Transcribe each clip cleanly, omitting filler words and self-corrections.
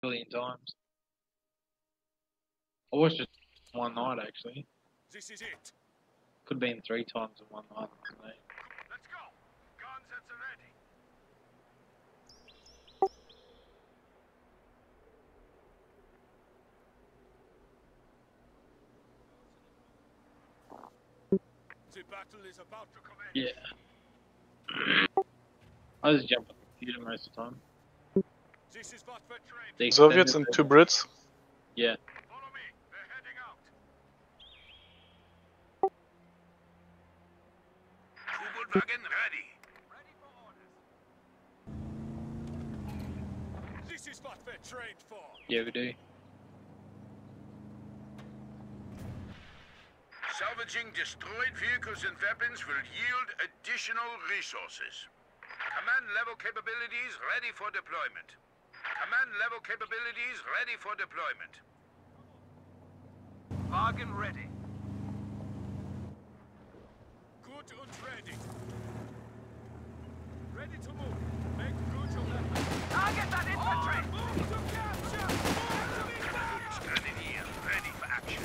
million times. I watched it one night actually. This is it. Could have been 3 times in one night. Let's go. Guns at the ready. The battle is about to commence. Yeah. I just jump on the computer most of the time. This is what we're trained. The Soviets and extended 2 Brits. Yeah. Follow me. They're heading out. Wagen ready. Ready for orders. This is what we're trained for. Yeah, we do. Salvaging destroyed vehicles and weapons will yield additional resources. Command level capabilities ready for deployment. Command level capabilities ready for deployment. Wagen ready. Good and ready. Ready to move. Make good your left. Target that infantry! Move to capture! Move to be back! Standing here, ready for action.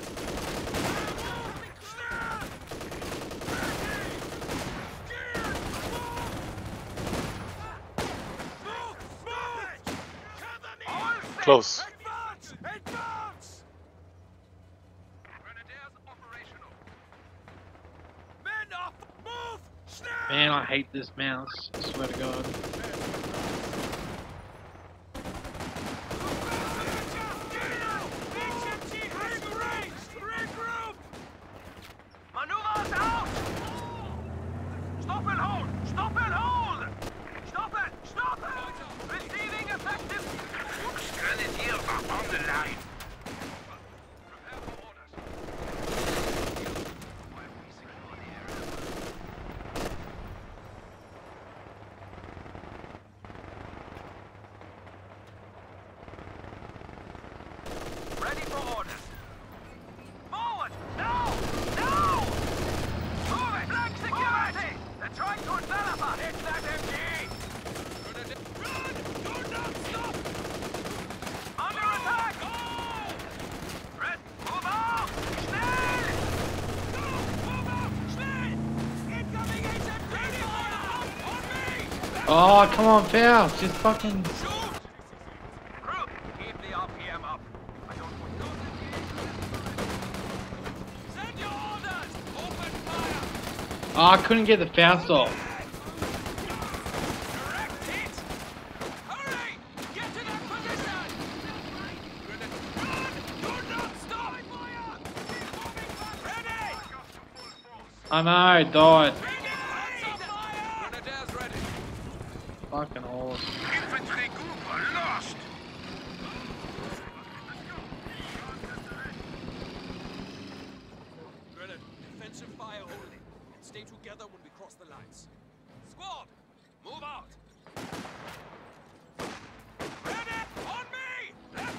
Close. Advance! Advance! Grenadiers operational. Men up! Move! Snap! Man, I hate this mouse. I swear to God. Maneuvers out! Stop and hold! Stop and hold! Stop it! Stop it! Receiving effective! Grenadiers are on the line. Prepare for orders. While we secure the area. Ready for orders. Forward! Now! Now! Move it! Flank security! They're trying to envelop us! Hit that MG! Run! Do not stop! Under attack! Go! Red, move out! Schnell! Go! Move out! Schnell! Incoming HMP! On me! Oh, come on, Faust. Just fucking. Shoot! Group, keep the RPM up. I don't want those Send your orders! Open fire! Oh, I couldn't get the Faust off. Direct hit! Hurry! Get to that position! Run! Do not stop! Fire! Keep moving back! Ready! I know, died. Ready! Grenadiers ready! Fucking horse. Infantry group are lost! Grenadier, defensive fire only. And stay together when we cross the lines. Squad, move out! Ready? On me! Let's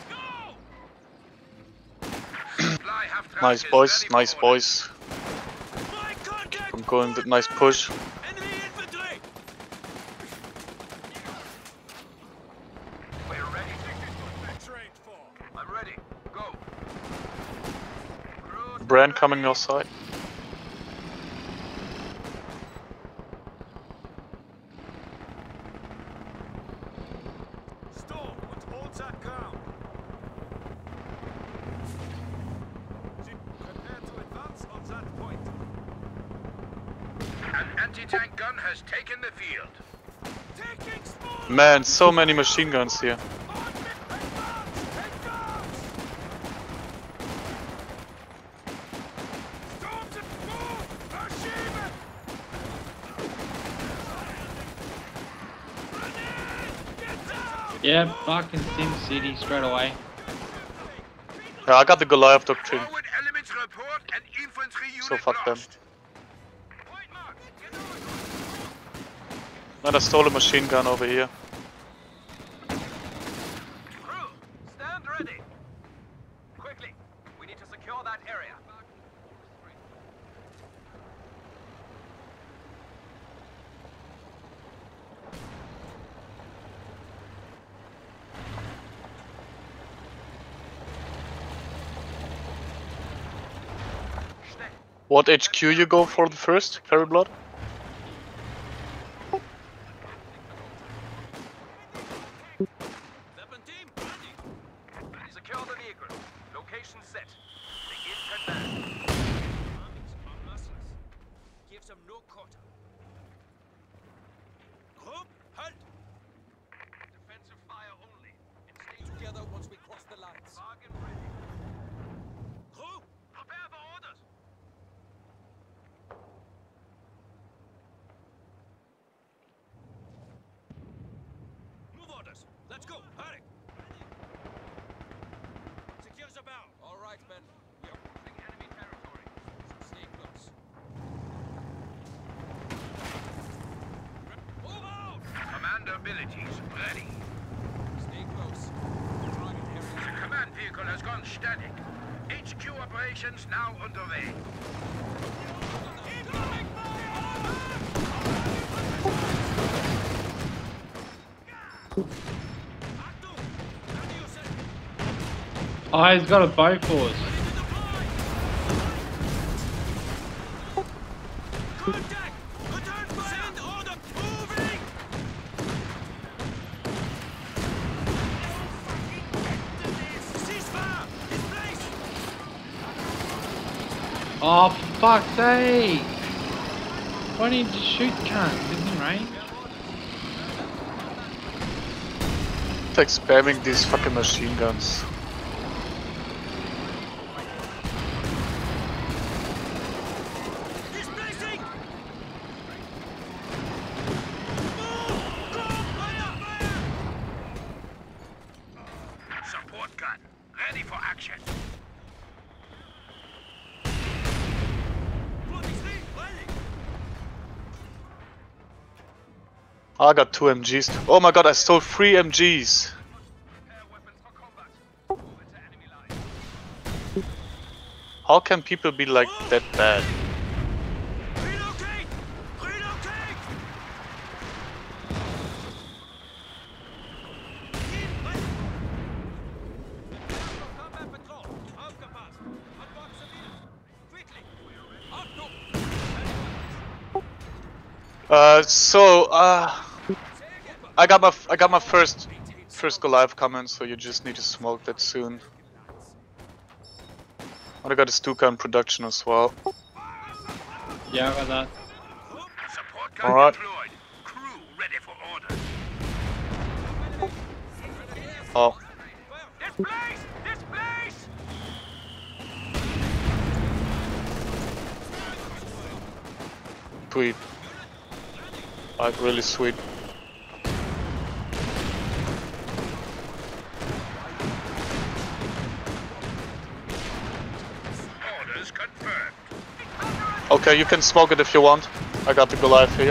go! Nice boys, nice boys. My contact! I'm going with nice push. Enemy infantry! We're ready. Trained for. I'm ready. Go. Brand coming your side. Stall and hold that ground. Prepare to advance on that point. An anti-tank gun has taken the field. Taking small. Man, so many machine guns here. Yeah, fucking Sim City straight away. Yeah, I got the Goliath doctrine. Forward elements report and infantry unit So fuck them. lost. Point mark. And I stole a machine gun over here. Crew, stand ready. Quickly, we need to secure that area. What HQ you go for the first, Fairy Blood? Weapon team, ready. Secure the vehicle. Location set. Begin command. Armies are merciless. Give them no quarter. Group, halt! Defensive fire only. And stay together once we cross the lines. Bargain ready. Crew, prepare for orders. Move orders. Let's go. Hurry. Secure the bow. All right, men. We are crossing enemy territory. Stay close. Move out! Command abilities ready. Stay close. Target area. The command vehicle has gone static. HQ operations now underway. Incoming Oh, he's got a bow force. Contact! Return fire! Send order! Moving! Ceasefire! In place! Oh, for fuck's sake! Why didn't you just shoot cunt? Isn't he range? It's like spamming these fucking machine guns. Displacing! Move! Go! Fire! Fire! Support gun. Ready for action. 43, ready! I got 2 MGs. Oh my god, I stole 3 MGs. Prepare weapons for combat. Move into enemy line. How can people be like that bad? Relocate! Relocate! Combat patrol. Aufgepasst. Unbox civilians. Quickly. Achtung! I got my first Goliath coming, so you just need to smoke that soon. And I got a Stuka in production as well. Yeah, I got that. Support gun Alright. deployed. Crew ready for order. Oh, Displace! Displace! sweet. Like really sweet. Orders confirmed. Okay, you can smoke it if you want. I got the Goliath here.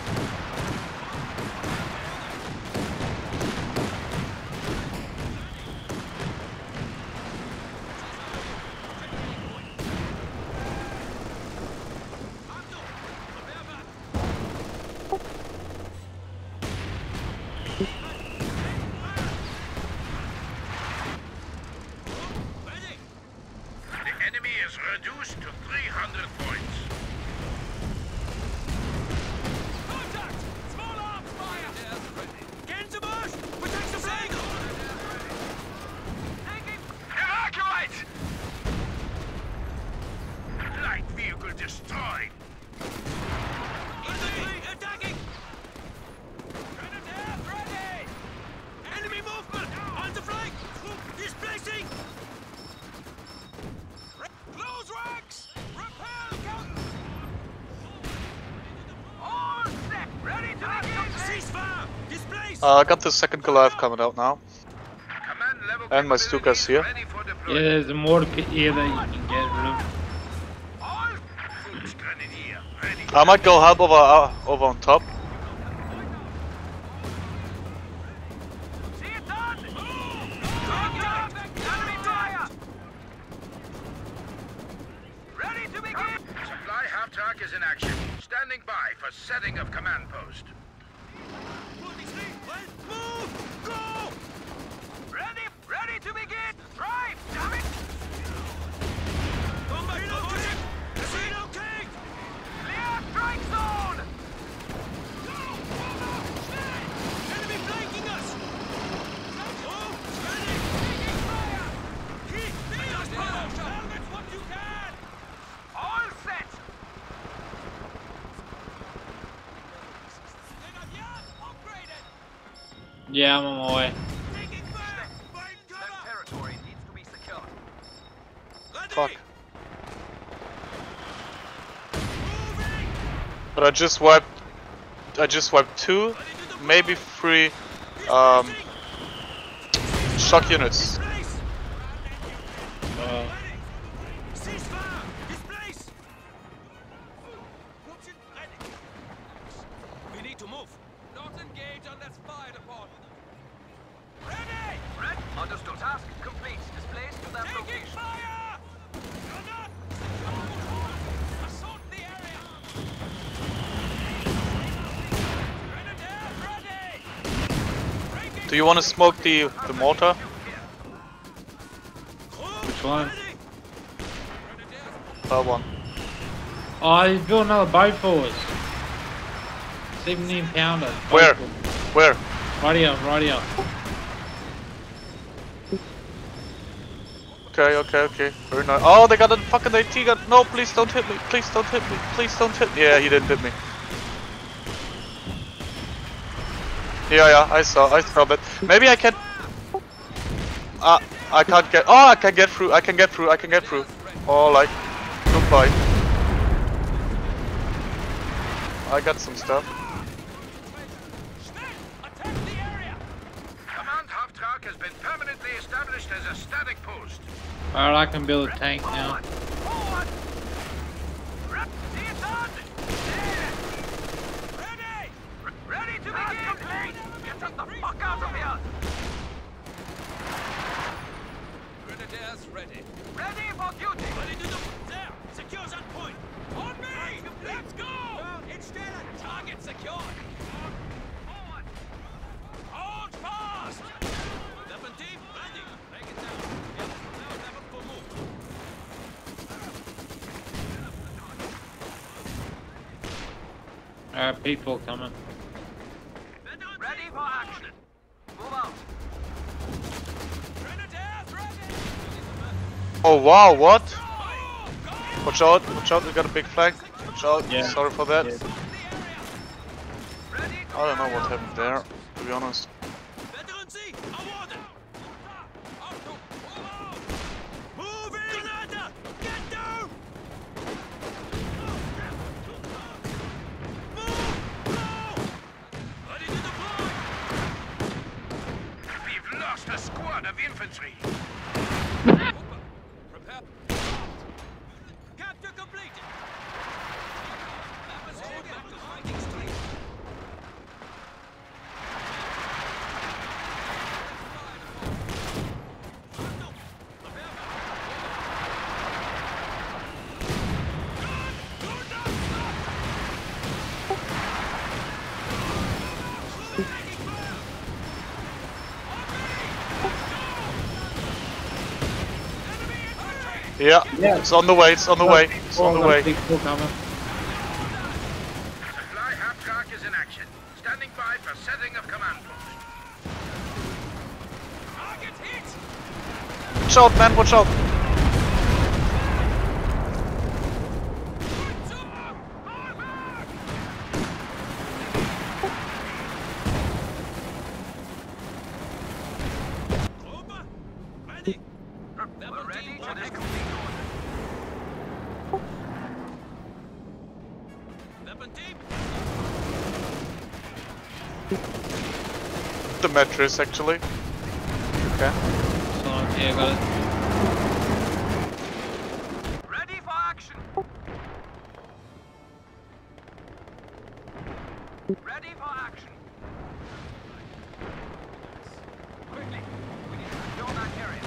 Ready! The enemy is reduced to 300 points. Contact! Small arms fire! Get into bush! Protect the flank! Taking... Evacuate! Light vehicle destroyed! Infantry attacking! Grenadier ready! Enemy movement! On the flank! Displacing! Close ranks! Repel count! All set! Ready to begin! Ceasefire! Displace! I got the second Goliath coming out now. Command level And my Stuka's here. ready for Yeah, deployment. there's a mortar pit here that you can get rid of. All troops grenadier ready. I might go help over on top. See it done! Contact! Enemy fire! Ready to begin! Supply half-track is in action. Standing by for setting of command post. Move! Go! Ready! Ready to begin! Drive! Damn it! Relocate! Yeah, I'm on my way. That territory needs to be secured. Fuck. But I just wiped 2, maybe 3 shock units. We need to move. Not engage unless fired upon. Ready! Red, understood. Task complete. Displays to that location. Fire! Gunner! Assault the area! Grenadier, ready! Do you want to smoke the mortar? Which one? That one. Oh, he's built another boat for us. 17 pounder. Where? Where? Right here, right here. Okay. Very nice. Oh, they got a fucking AT gun. No, please don't hit me. Please don't hit me. Please don't hit me. Yeah, he didn't hit me. Yeah, I saw it. Maybe I can. I can't get. Oh, I can get through. I can get through. Oh, like, goodbye. I got some stuff. Attack the area! Command Haupttrag has been permanently established as a static post. Alright, I can build a tank now. Forward! See it on! Ready! Ready to begin! Get the fuck out of here! Grenadiers ready. Ready for duty! Ready to do... There! Secure that point! On me! Let's go! Instead, target secured! Forward! Hold fast! Weapon deep, ready! Take it down. Yep, now level for move. Alright, people coming. Ready for action. Move out. Grenadiers ready! Oh wow, what? Watch out, we got a big flank. Watch out, Yeah. sorry for that. Yeah. Ready to I don't know what happened there, to be honest. Veteran C, awarded! Auto, move out! Moving! Grenada! Get down! Move! Go! Ready to deploy! We've lost a squad of infantry! Prepare. Capture completed! Episode back to fighting straight! Yeah, it's on the way, It's on the way. People coming. Supply Haupttrag is in action. Standing by for setting of command post. Target hit! Watch out, man, watch out. Ready? We're ready to execute order. Weapon deep. The mattress, actually. Okay. So, yeah, got it. Ready for action. Ready for action. Quickly, we need to secure that area.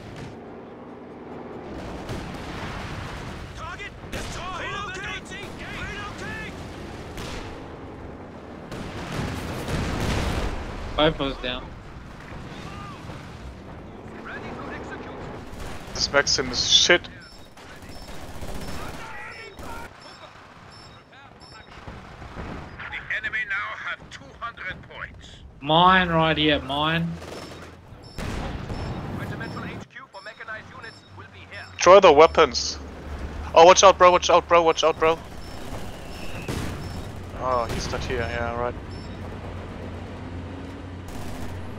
Target destroyed. Relocate. Relocate. Both of us down. Ready to execute. This Maxim is shit. The enemy now have 200 points. Mine right here, mine. Regimental HQ for mechanized units will be here. Throw the weapons. Oh, watch out, bro, watch out, bro. Oh, he's not here, yeah, right.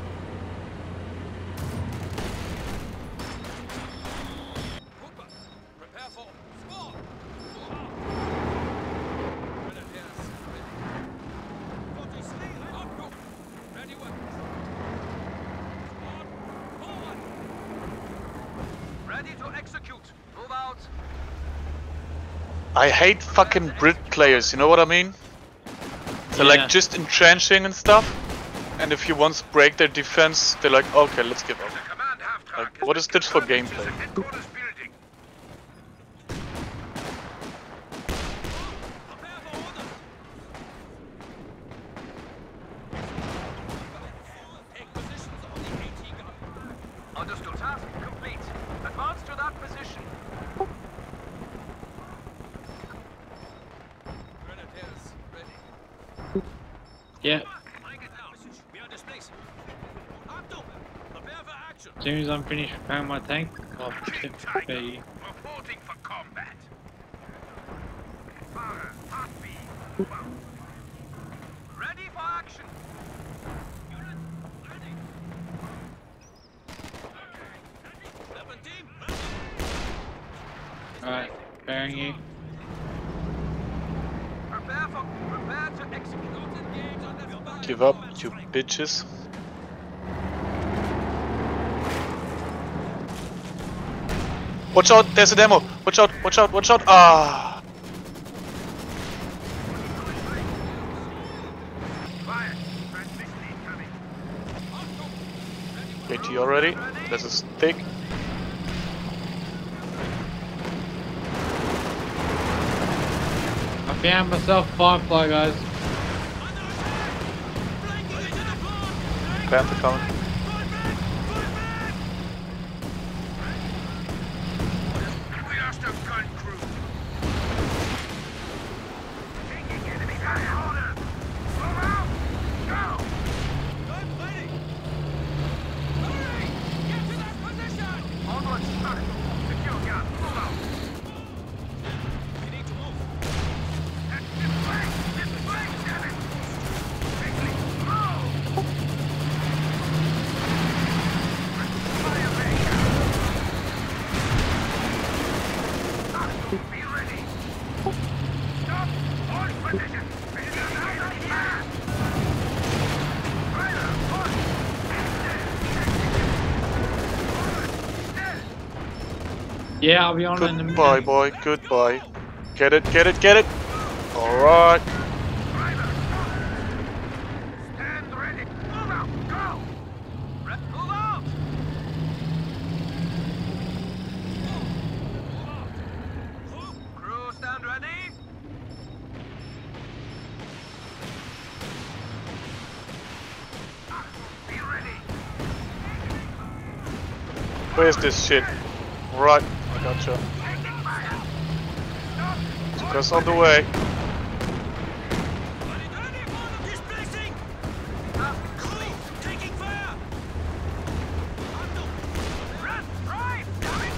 Ready to execute. Move out. I hate fucking Brit players, you know what I mean? They're like just entrenching and stuff, and if you once break their defense, they're like, okay, let's give up. The command half-track Like, what is this for gameplay? headquarters building. Understood. Task complete. Advance to that position. Grenadiers ready. Yeah. Bring it now. We are displaced. Achtung! Prepare for action. As soon as I'm finished repairing my tank, I'll prepare you. Reporting for combat. Fahrer, Heartbeat. Move out. Ready for action. Unit ready. Weapon team ready. Alright, preparing you. Prepare to execute. Don't engage on the back. Give up, you bitches. Watch out, there's a demo. Watch out, watch out, watch out. Ah. Fire. Transmission incoming. AT already. This is thick. I found myself Firefly, guys. Panther coming. We lost a gun crew. Taking enemy high order. Move out. Go. I'm ready. Hurry. Get to that position. Onward, sir. Secure gun. Move out. We need to move. This way, damn it. Quickly, move. Fire back. Be ready. Stop. Hold position. Yeah, I'll be on in a minute. Goodbye, boy. Goodbye. Get it, get it, get it. Alright. Stand ready. Move out. Go. Move out. Crew, stand ready. Be ready. Where's this shit? Right, I gotcha. Taking fire. Stop. Just on the way. Ready for the displacing. Crew, taking fire. Run, drive, damn it.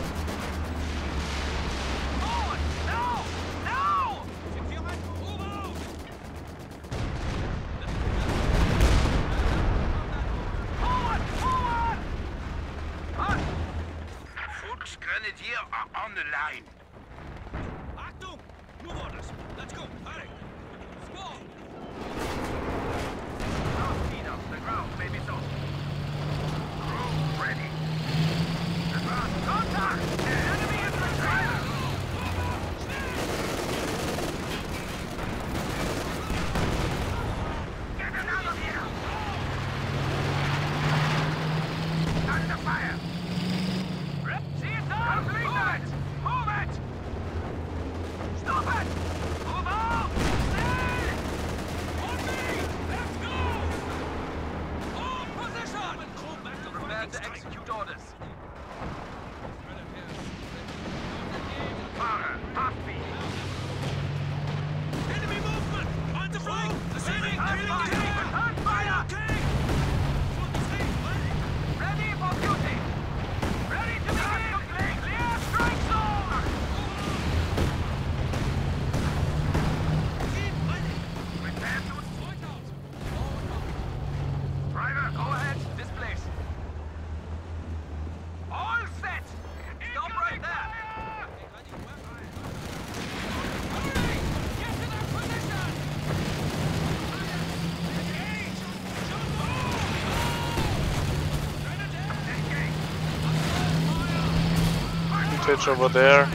Forward, now, now. Move out. Forward, forward. Fuchs Grenadier are on the line. Achtung! Move orders. Let's go. Hurry. Score. Now speed up. The ground may be soft. Crew ready. Advance. Contact! Enemy infantry! Get it out of here! Under fire! See it now! Move it! Move it! Stop it! Move out! Stay! On me! Let's go! All advantage over there.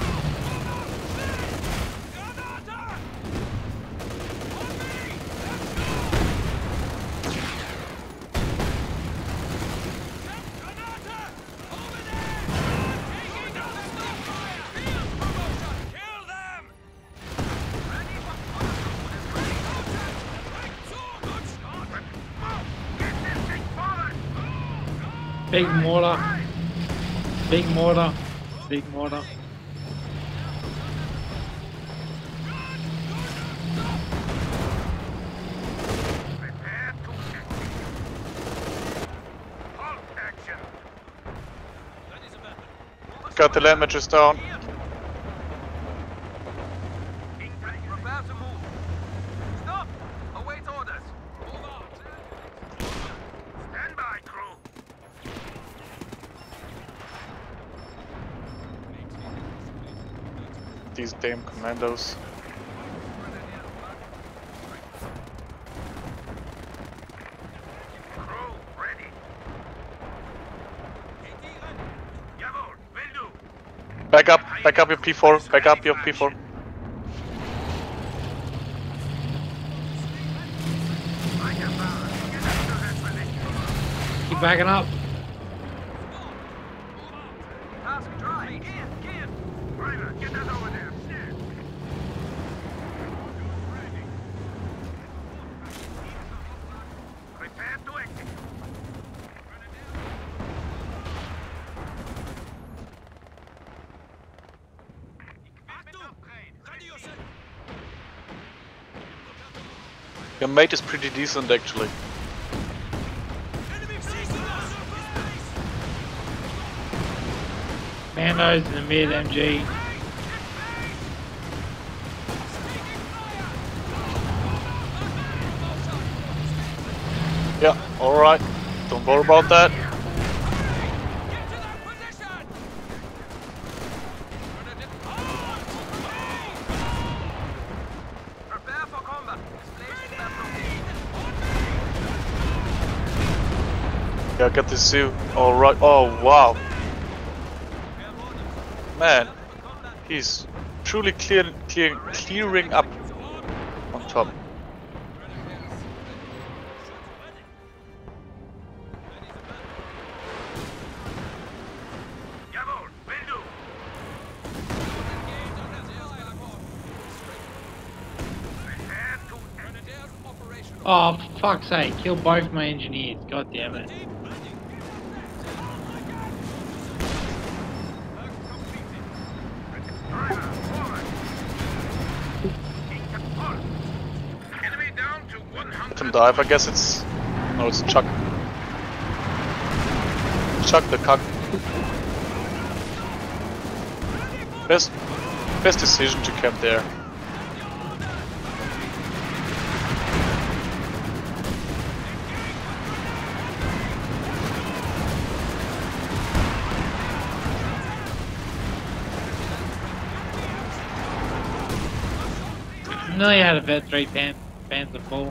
Big mortar. Big mortar. Big mortar. Got the land matches down. Prepare to move. Stop! Await orders. Move out. Stand by, crew. These damn commandos. Crew, ready. Jawohl, will do. Back up your P4, back up your P4. Keep backing up. Task dry. Ian. Driver, get that over there. Prepare to exit. Your mate is pretty decent actually. Mandos in the mid, MG. Yeah, alright. Don't worry about that. Prepare for combat. Yeah, get this zoo. Alright. Oh, wow. Man, he's truly clearing up on top. Jawohl, will do. Prepare to exit. Oh, for fuck's sake. Kill both my engineers. God damn it. Driver, forward. Enemy down to 100. Let him dive, I guess it's... No, it's Chuck. Chuck the cuck. Best decision to camp there. Nearly had a vet 3 Panzer full.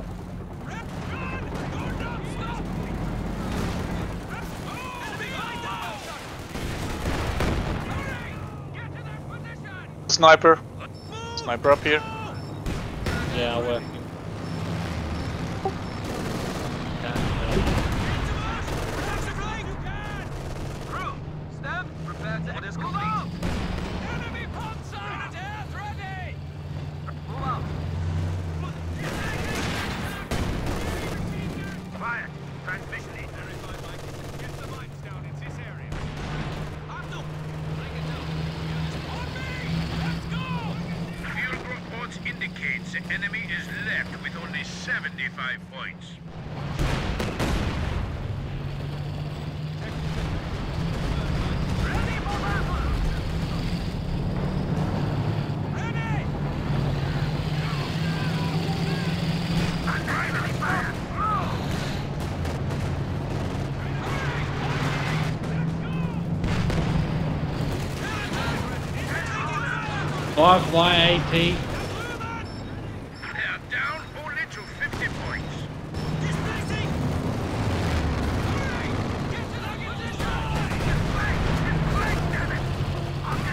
Sniper up here. Yeah, I'll work. Crew, stand. Prepare to orders complete. Enemy Panzer! Grenadiers ready! Move out. Fire. Transmission in. Get the mines down in this area. Abdul, bring it down. On me! Let's go! Field reports indicates the enemy is left with only 75 points. Ready for battle! Ready! Primary fire! Firefly AT. They are down only to 50 points. Displacing! Get to that position! Flank, damn it! On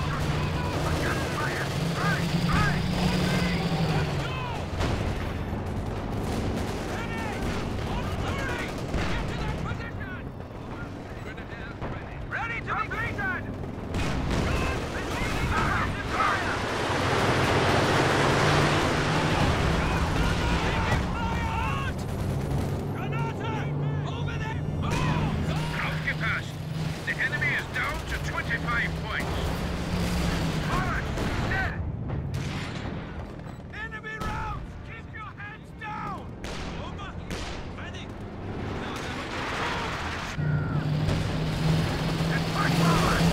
5 points. Alright, dead. Enemy rounds! Keep your heads down! Over. Ready. And push forward!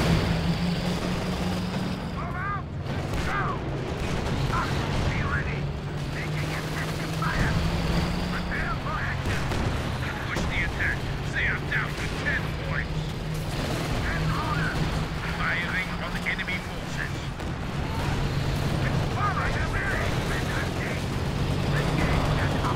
Move out! Go! Up! Be ready! Making effective fire! Prepare for action! Push the attack! Say I'm down to 10 points! And order! Firing on enemy forces! Forward! Engage! And up!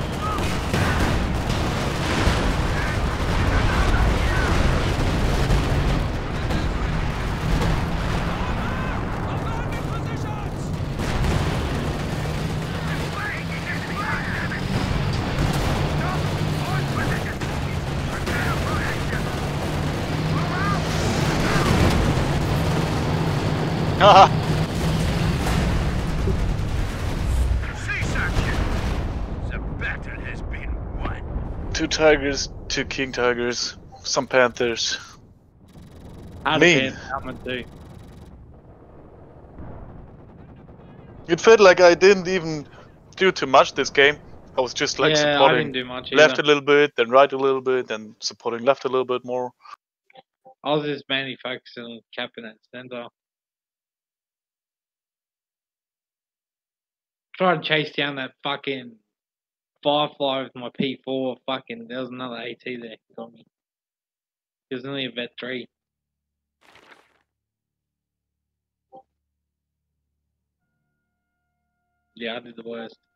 Haha! C-section! The battle has been won. 2 tigers, 2 king tigers, some panthers. How Mean. to I'm gonna do. It felt like I didn't even do too much this game. I was just like Yeah, I supporting didn't do much left either. a little bit, then right a little bit, then supporting left a little bit more. I was just mainly focusing on capping at center. Tried to chase down that fucking Firefly with my P4. Fucking, there was another AT there. He got me. It was only a vet 3. Yeah, I did the worst.